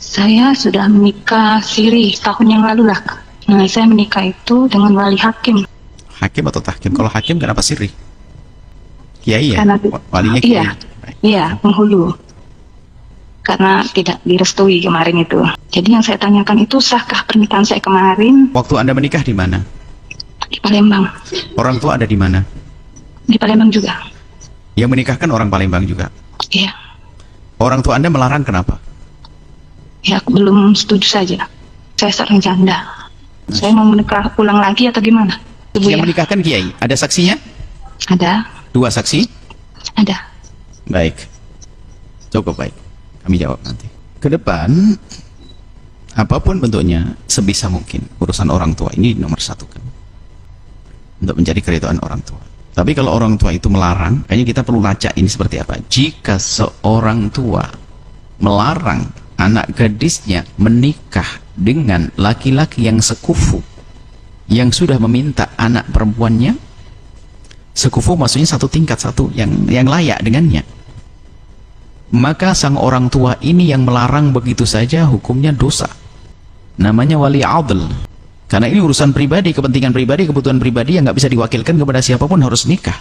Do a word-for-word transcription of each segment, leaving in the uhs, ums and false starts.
Saya sudah menikah siri tahun yang lalu lah. Nah, saya menikah itu dengan wali hakim. Hakim atau tahkim? Kalau hakim kenapa siri? Kiai ya? Karena, Walinya kiai? iya, iya, penghulu. Karena tidak direstui kemarin itu. Jadi yang saya tanyakan itu, sahkah pernikahan saya kemarin? Waktu Anda menikah di mana? Di Palembang. Orang tua ada di mana? Di Palembang juga. Yang menikahkan orang Palembang juga? Iya. Orang tua Anda melarang kenapa? Ya, aku belum setuju saja. Saya seorang janda. Mas. Saya mau menikah ulang lagi atau gimana? Ibu yang ya? menikahkan kiai, ada saksinya? Ada. Dua saksi? Ada. Baik. Cukup baik. Kami jawab nanti. Ke depan, apapun bentuknya, sebisa mungkin urusan orang tua ini nomor satu kan, untuk mencari keridhaan orang tua. Tapi kalau orang tua itu melarang, kayaknya kita perlu lacak ini seperti apa. Jika seorang tua melarang anak gadisnya menikah dengan laki-laki yang sekufu, yang sudah meminta anak perempuannya, sekufu maksudnya satu tingkat, satu yang yang layak dengannya, maka sang orang tua ini yang melarang begitu saja hukumnya dosa, namanya wali adl. Karena ini urusan pribadi, kepentingan pribadi, kebutuhan pribadi yang nggak bisa diwakilkan kepada siapapun, harus nikah.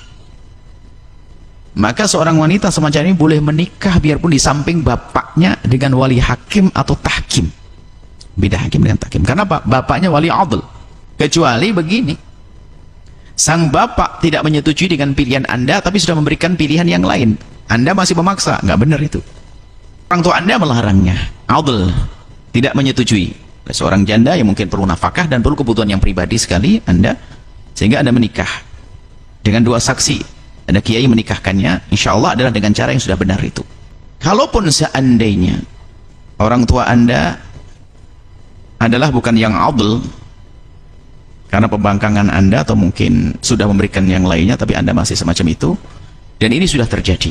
Maka seorang wanita semacam ini boleh menikah biarpun di samping bapaknya dengan wali hakim atau tahkim. Beda hakim dengan tahkim. Karena apa? Bapaknya wali adl. Kecuali begini, sang bapak tidak menyetujui dengan pilihan Anda, tapi sudah memberikan pilihan yang lain. Anda masih memaksa, nggak benar itu. Orang tua Anda melarangnya, adl, tidak menyetujui. Seorang janda yang mungkin perlu nafkah dan perlu kebutuhan yang pribadi sekali Anda, sehingga Anda menikah dengan dua saksi. Ada kiai menikahkannya, insya Allah adalah dengan cara yang sudah benar itu. Kalaupun seandainya orang tua Anda adalah bukan yang adl, karena pembangkangan Anda atau mungkin sudah memberikan yang lainnya, tapi Anda masih semacam itu, dan ini sudah terjadi,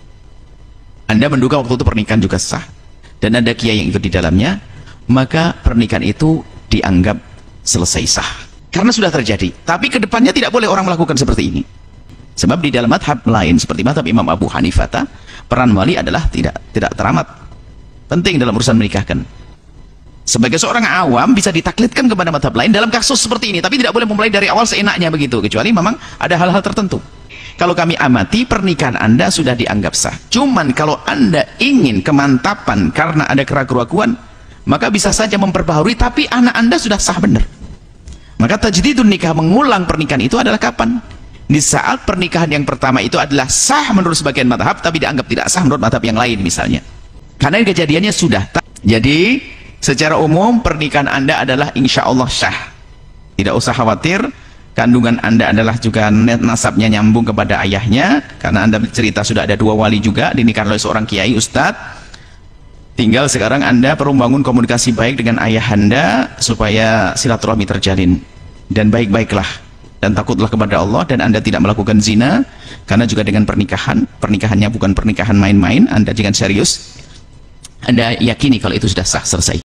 Anda menduga waktu itu pernikahan juga sah, dan ada kiai yang ikut di dalamnya, maka pernikahan itu dianggap selesai sah karena sudah terjadi. Tapi kedepannya tidak boleh orang melakukan seperti ini, sebab di dalam madhab lain seperti madhab Imam Abu Hanifah, peran wali adalah tidak tidak teramat penting dalam urusan menikahkan. Sebagai seorang awam bisa ditaklidkan kepada madhab lain dalam kasus seperti ini, tapi tidak boleh memulai dari awal seenaknya begitu, kecuali memang ada hal-hal tertentu. Kalau kami amati, pernikahan Anda sudah dianggap sah. Cuman kalau Anda ingin kemantapan karena ada keraguan-keraguan, maka bisa saja memperbaharui, tapi anak Anda sudah sah benar. Maka tajdidun nikah, mengulang pernikahan itu adalah kapan? Di saat pernikahan yang pertama itu adalah sah menurut sebagian madhab, tapi dianggap tidak sah menurut madhab yang lain misalnya. Karena kejadiannya sudah. Jadi secara umum pernikahan Anda adalah insya Allah sah. Tidak usah khawatir, kandungan Anda adalah juga nasabnya nyambung kepada ayahnya, karena Anda cerita sudah ada dua wali juga dinikahkan oleh seorang kiai ustadz. Tinggal sekarang Anda perlu membangun komunikasi baik dengan ayah Anda supaya silaturahmi terjalin, dan baik-baiklah dan takutlah kepada Allah, dan Anda tidak melakukan zina. Karena juga dengan pernikahan, pernikahannya bukan pernikahan main-main. Anda jangan serius, Anda yakini kalau itu sudah sah, selesai.